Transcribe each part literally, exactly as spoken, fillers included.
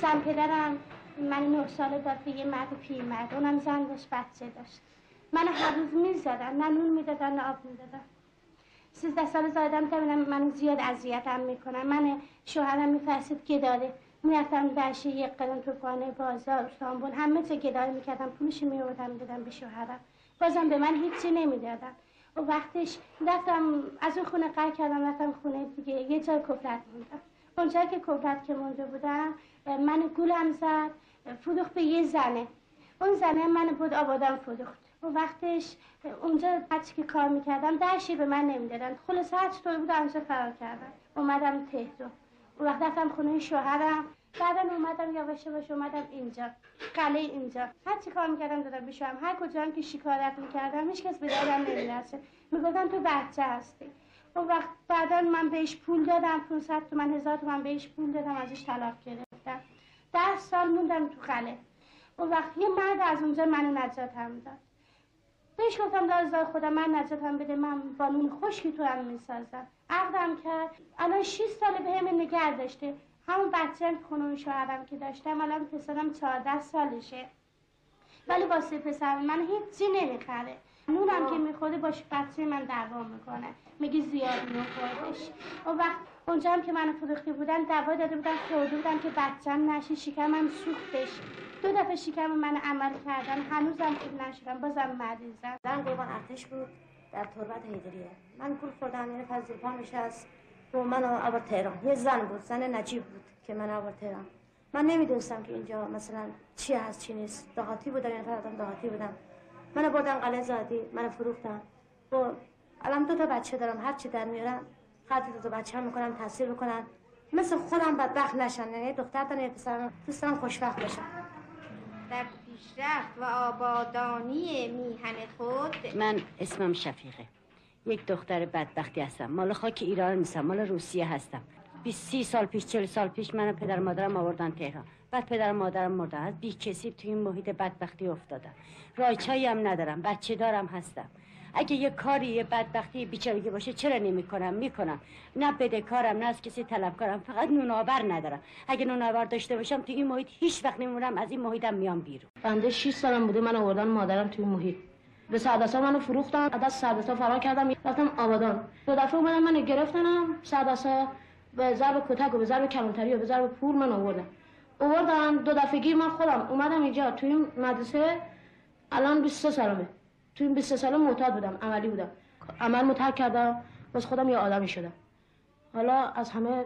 زن پدرم من نه ساله داد به یه مرد پیرمرد، اونم زن داشت بچه داشت. من هر روز میزدن، نه نون میدادن نه آب میدادن. سیزده سال زایدم که من زیاد اذیتم میکنن. من شوهرم میفرستید گداره، میرفتم دشت یک قدم تو پانه بازار استانبول همه جا گداره میکردم، پولش میوردم میدادم به شوهرم، بازم به من هیچی نمیدادن. و وقتش رفتم از اون خونه قهر کردم، رفتم خونه دیگه، یه جای کفلت موندم. اونجا که کفلت که مونده بودم من گولم زد، فروخت به یه زنه. اون زنه من بود آبادان فروخت. و وقتش اونجا هرچی که کار میکردم درشی به من نمیدادن. خلاص هر چطور بود اونجا فرار کردم، اومدم تهران. و وقت رفتم خونه شوهرم، بعدا اومدم یواش یواش اومدم اینجا قلعه اینجا. هر چی کار میکردم دادم به شوهرم، هر کجا هم که شکایت میکردم هیچ کس به دادم نمیرسه، میگفتن تو بچه هستی. و وقت بعدا من بهش پول دادم، پانصد تومن هزار تومن بهش پول دادم، ازش طلاق گرفتم. ده سال موندم تو قلعه. و وقت یه مرد از اونجا منو نجاتم داد. بهش گفتم دازدار خودم من نجاتم بده، من با نون خشکی تو هم میسازم. عقدم کرد، الان شش ساله به هم نگه داشته. همون بچه هم خونه شوهرم که داشتم الان پسرم چهارده سالشه، ولی واسه پسر من هیچی نمیخره. نونم که میخوره باش بچه من دعوا میکنه، میگه زیاد نون خوردش. و وقت اونجا هم که منو فروخته بودن دعوا داده بودن، خورده بودن که بچه‌م نشه، شکمم سوختش. دو دفعه شکم من عمل کردن، هنوزم خوب نشدم، بازم مریضم. زن قربان ارتش بود در تربت حیدریه. من گول خوردم، این پس زیر پا نشست و منو آورد تهران. یه زن بود، زن نجیب بود که من آورد تهران. من نمیدونستم که اینجا مثلا چی هست چی نیست. دهاتی بودم، یعنی فراتم دهاتی بودم. منو بردن قلعه زادی، منو فروختن. و الان دو تا بچه دارم، هر چی در میارم خرج دو تا بچه‌ام میکنم، تحصیل بکنن، مثل خودم بدبخت نشن. یعنی دختر دارم، پسرم، دوستم خوشبخت بشن. در پیشرفت و آبادانی میهن خود. من اسمم شفیقه، یک دختر بدبختی هستم، مال خاک ایران نیستم، مال روسیه هستم. بیست سی سال پیش، چهل سال پیش من پدر مادرم آوردن تهران، بعد پدر مادرم مردن، از بی کسی توی این محیط بدبختی افتادم. رایچایی هم ندارم، بچه دارم هستم. اگه یه کاری یه بدبختی بیچارگی باشه چرا نمی‌کنم؟ میکنم. نه بدهکارم نه از کسی طلبکارم، فقط نونآور ندارم. اگه نونآور داشته باشم تو این محیط هیچ وقت نمیمونم، از این محیطم میام بیرون. بنده شش سالم بوده من آوردن مادرم توی این محیط. به سردسا منو فروختن، از سردسا فرار کردم رفتم آبادان. دو دفعه اومدن منو گرفتنم، سردسا به ضرب کتک و به ضرب کلانتری و به ضرب پول من آوردن. آوردن دو دفعگی من خودم اومدم اینجا توی این مدرسه. الان بیست و سه سالمه. توی این بیست و سه سال معتاد بودم، عملی بودم. عملمو ترک کردم، واسه خودم یه آدمی شدم. حالا از همه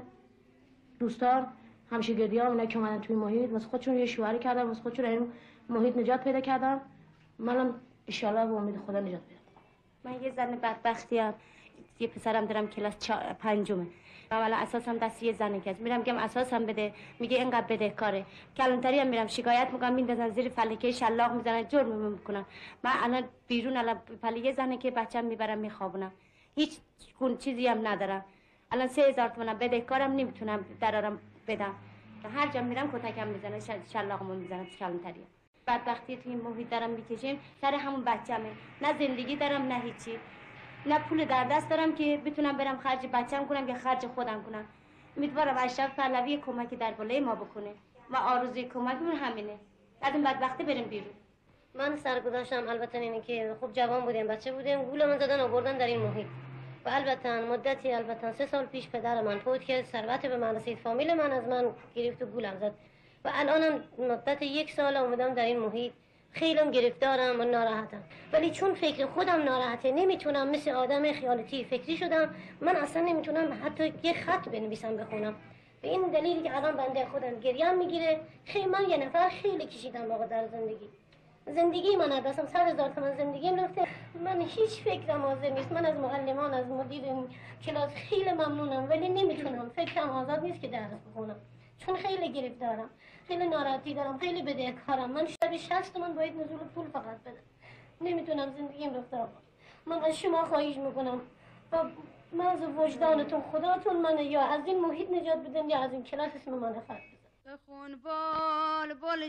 دوستان، همشهرگی‌ها، اونا که اومدن توی محیط واسه خودشون یه شوهری کردن، واسه خودشون این محیط نجات پیدا کردن. منم ان شاءالله به امید خدا نجات پیدا کنم. من یه زن بدبختی ام، یه پسرم دارم کلاس پنجمه. اولا اساسم دست یه زنه که میرم میگم اساسم بده، میگه اینقدر بدهکاره. کلانتری هم میرم شکایت میکنم، میندازن زیر فلکه شلاق میزنن، جرم میکنن. من الان بیرون الان پلی یه زنه که بچه‌م میبرم میخوابونم، هیچ گونه چیزی هم ندارم. الان سه هزار تومانم بدهکارم، نمیتونم درارم بدم. که هر جا میرم کتکم میزنن، شلاقمو میزنن تو کلانتری. بدبختی تو این محیط دارم میکشیم، سر همون بچه‌مه. نه زندگی دارم نه هیچی، نه پول در دست دارم که بتونم برم خرج بچه‌م کنم یا خرج خودم کنم. امیدوارم اشرف پهلوی کمکی در بالای ما بکنه و آرزوی کمکمون همینه، از این بدبختی بریم بیرون. من سرگذشتم البته اینه که خب جوان بودیم، بچه بودیم، گولمون زدن آوردن در این محیط. و البته مدتی البته سه سال پیش پدر من فوت کرد، ثروت به من رسید، فامیل من از من گرفت و گولم زد. و الانم مدت یک سال اومدم در این محیط، خیلیم گرفتارم و ناراحتم. ولی چون فکر خودم ناراحته، نمیتونم مثل آدم خیالتی فکری شدم، من اصلا نمیتونم حتی یه خط بنویسم بخونم. به این دلیلی که الان بنده خودم گریم میگیره. خیلی من یه نفر خیلی کشیدم واقعا در زندگی. زندگی من اصلا صد هزار تومان زندگیم رفته، من هیچ فکرم حاضر نیست. من از معلمان، از مدیر کلاس خیلی ممنونم، ولی نمیتونم، فکرم آزاد نیست که درس بخونم، چون خیلی گرفتارم، خیلی ناراحتی دارم، خیلی بدهکارم. من شب شصت تومن باید نزول پول فقط بدم، نمیتونم زندگیم رفته. من از شما خواهش میکنم و من از وجدانتون خداتون من یا از این محیط نجات بدن یا از این کلاس اسم من خط بزن. خون بال بال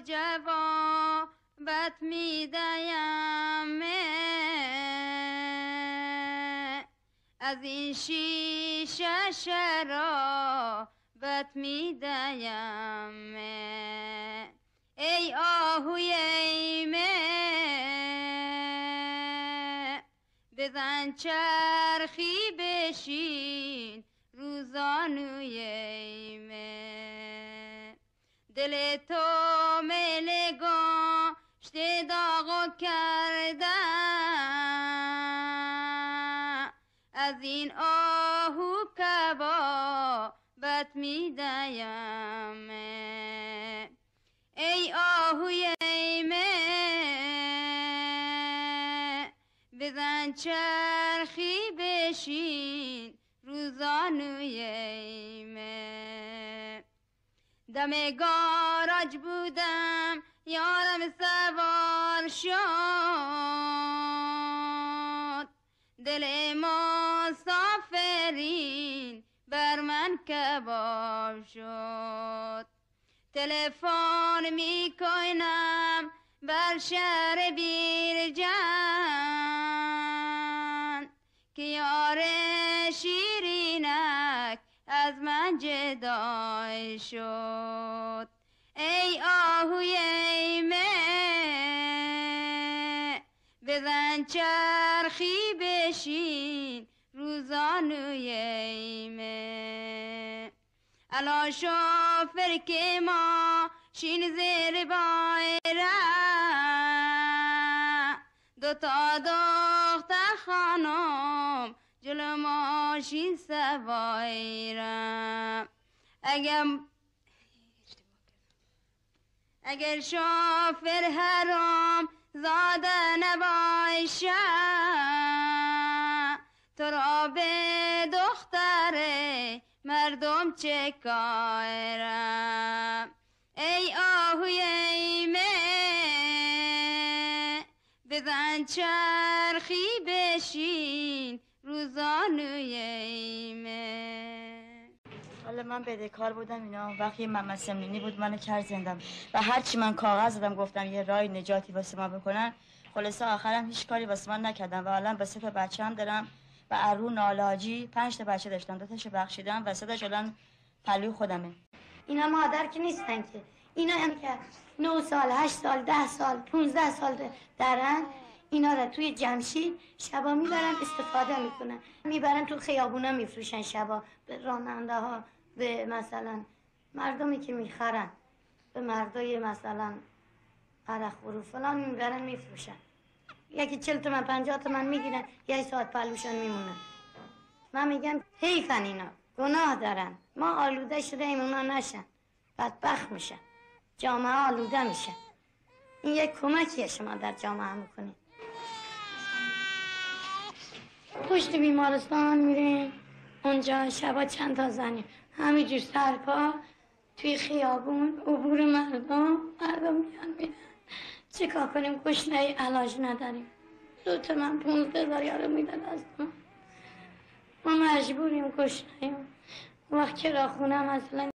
جوان بد میدیم از این شیشه شرا بد میدیم ای آهوی ایمه بزن چرخی بشین روزانوی ایمه دل تو ملگان شته داغو کردن از این آهو کبا بد میدیم ای آهوی ایمه بزن چرخی بشین روزانوی ایمه دم گاراج بودم یارم سوار شد دل مسافرین بر من کباب شد تلفن میکنم بر شهر بیرجند که یار شیرینک از من جدای شد ای آهوی ایمه بزن چرخی بشین روزانوی ایمه الا شافر که ما شین زیر بایره دوتا دختر خانم جلو ماشین سوایره اگر اگر شافر حرام زاده نباشه تو را به دختر مردم چه کاره ای آهوی ایمه بزن چرخی بشین روزانوی ایمه حالا من بدهکار بودم اینا وقتی محمد سمنینی بود منو کرد زندم و هرچی من کاغذ دادم گفتم یه راه نجاتی واسه ما بکنن خلاصه آخرم هیچ کاری واسه من نکردم و الان با سه تا بچه هم دارم و ارو نالاجی پنج تا بچه داشتم دو تاشو بخشیدم و سه تاش الان پلوی خودمه. اینا مادر که نیستن که اینا هم که نه سال هشت سال ده سال پونزده سال دارن اینا را توی جمشید شبا میبرن استفاده میکنن میبرن تو خیابونا میفروشن شبا به راننده ها به مثلا مردمی که میخرن به مردای مثلا عرق برو فلان میبرن میفروشن یکی چل تومن پنجاه تومن میگیرن یه ساعت پلوشان میمونن من میگم حیفن اینا گناه دارن ما آلوده شده ایمونا نشن بدبخت میشن جامعه آلوده میشه این یک کمکیه شما در جامعه میکنید پشت بیمارستان میریم اونجا شبا چند تا زنیم همینجور سرپا توی خیابون عبور مردم مردم میان میرن چه کار کنیم گشنه علاج نداریم دو تا من پونزده هزار یارو میدن از ما ما مجبوریم گشنه وقت که را خونه مثلا